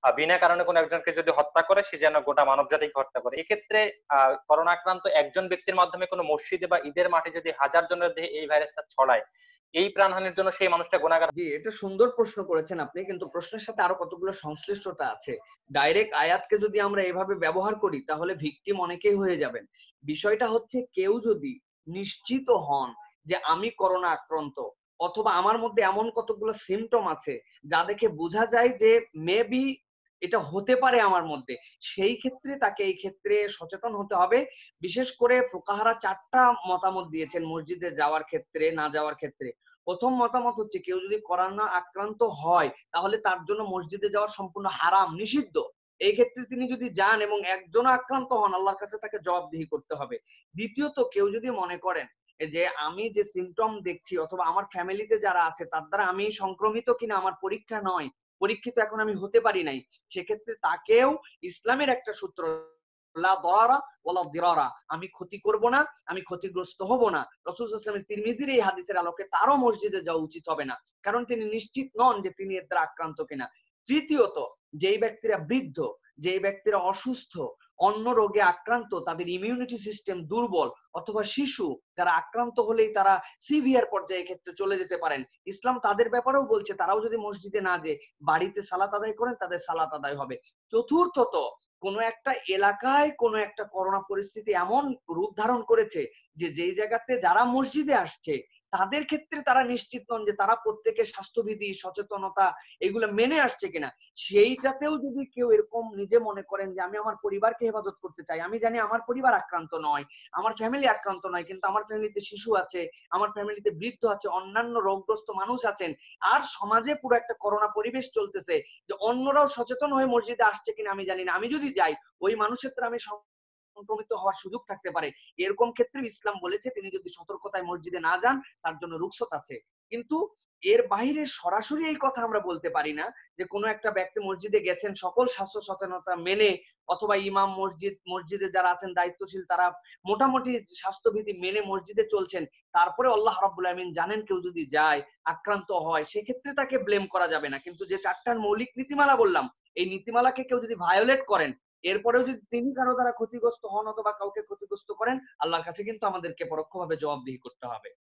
বিনা কারণে কোনো একজনকে যদি হত্যা করে, সে যেন গোটা মানব জাতিকে হত্যা করে। এক্ষেত্রে করোনা আক্রান্ত একজন ব্যক্তির মাধ্যমে কোনো মসজিদে বা ঈদের মাঠে যদি হাজার জনের দেহে এই ভাইরাসটা ছড়ায়, এই প্রাণহানির জন্য সেই মানুষটা গুনাহগার। জি, এটা সুন্দর প্রশ্ন করেছেন আপনি, কিন্তু প্রশ্নের সাথে আরো কতগুলো সংশ্লিষ্টতা আছে। ডাইরেক্ট আয়াতকে যদি আমরা এভাবে ব্যবহার করি তাহলে ভিকটিম অনেকেই হয়ে যাবেন। বিষয়টা হচ্ছে, কেউ যদি নিশ্চিত হন যে আমি করোনা আক্রান্ত, অথবা আমার মধ্যে এমন কতগুলো সিমটম আছে যা দেখে বোঝা যায় যে মেবি এটা হতে পারে আমার মধ্যে, সেই ক্ষেত্রে তাকে এই ক্ষেত্রে সচেতন হতে হবে। বিশেষ করে ফুকাহারা 4টা মতামত দিয়েছেন মসজিদে যাওয়ার ক্ষেত্রে, না যাওয়ার ক্ষেত্রে। প্রথম মতামত হচ্ছে, কেউ যদি করোনা আক্রান্ত হয় তাহলে তার জন্য মসজিদে যাওয়া সম্পূর্ণ হারাম, নিষিদ্ধ। এই ক্ষেত্রে তিনি যদি যান এবং একজন আক্রান্ত হন, আল্লাহর কাছে তাকে জবাবদিহি করতে হবে। দ্বিতীয়ত, কেউ যদি মনে করেন যে আমি যে সিমটম দেখছি অথবা আমার ফ্যামিলিতে যারা আছে তার দ্বারা আমি সংক্রমিত কিনা আমার পরীক্ষা নয়, পরীক্ষিত এখন আমি হতে পারি নাই, সেক্ষেত্রে তাকেও ইসলামের একটা সূত্র, লা দারারা ওয়ালা দিরারা, আমি ক্ষতি করব না, আমি ক্ষতিগ্রস্ত হব না, রাসূল সাল্লাল্লাহু আলাইহি ওয়াসাল্লামের তিরমিজির এই হাদিসের আলোকে তারও মসজিদে যাওয়া উচিত হবে না, কারণ তিনি নিশ্চিত নন যে তিনি এর দ্বারা আক্রান্ত কিনা। তৃতীয়ত, যেই ব্যক্তিরা বৃদ্ধ, যেই ব্যক্তিরা অসুস্থ, অন্য রোগে আক্রান্ত, তাদের ইমিউনিটি সিস্টেম দুর্বল, অথবা শিশু যারা আক্রান্ত হলেই তারা সিভিয়ার পর্যায়ে ক্ষেত্রে চলে যেতে পারেন, ইসলাম তাদের ব্যাপারেও বলছে তারাও যদি মসজিদে না যেয়ে বাড়িতে সালাত আদায় করেন তাদের সালাত আদায় হবে। চতুর্থত, কোনো একটা এলাকায় কোনো একটা করোনা পরিস্থিতি এমন রূপ ধারণ করেছে যে যেই জায়গাতে যারা মসজিদে আসছে তাদের ক্ষেত্রে তারা নিশ্চিত নন যে তারা প্রত্যেকের স্বাস্থ্যবিধি সচেতনতা এগুলো মেনে আসছে কিনা, সেইটাতেও যদি কেউ এরকম নিজে মনে করেন যে আমি আমার পরিবারকে হেফাজত করতে চাই, আমি জানি আমার পরিবার আক্রান্ত নয়, আমার ফ্যামিলি আক্রান্ত নয়, কিন্তু আমার ফ্যামিলিতে শিশু আছে, আমার ফ্যামিলিতে বৃদ্ধ আছে, অন্যান্য রোগগ্রস্ত মানুষ আছেন, আর সমাজে পুরো একটা করোনা পরিবেশ চলতেছে, যে অন্যরাও সচেতন হয়ে মসজিদে আসছে কিনা আমি জানি না, আমি যদি যাই ওই মানুষের দ্বারা আমি সংক্রমিত হওয়ার সুযোগ থাকতে পারে, এরকম ক্ষেত্রে ইসলাম বলেছে তিনি যদি সতর্কতায় মসজিদে না যান তার জন্য রুখসত আছে। কিন্তু এর বাইরে সরাসরি এই কথা আমরা বলতে পারি না যে কোনো একটা ব্যক্তি মসজিদে গেছেন সকল স্বাস্থ্য সচেতনতা মেনে, অথবা ইমাম মসজিদে যারা আছেন দায়িত্বশীল তারা মোটামুটি স্বাস্থ্যবিধি মেনে মসজিদে চলছেন, তারপরে আল্লাহ রাব্বুল আমিন জানেন কেউ যদি যায় আক্রান্ত হয় সেক্ষেত্রে তাকে ব্লেম করা যাবে না। কিন্তু যে 4টার মৌলিক নীতিমালা বললাম, এই নীতিমালাকে কেউ যদি ভায়োলেট করেন, এরপরেও যদি তিনি কারো দ্বারা ক্ষতিগ্রস্ত হন অথবা কাউকে ক্ষতিগ্রস্ত করেন, আল্লাহর কাছে কিন্তু আমাদেরকে পরোক্ষভাবে জবাবদিহি করতে হবে।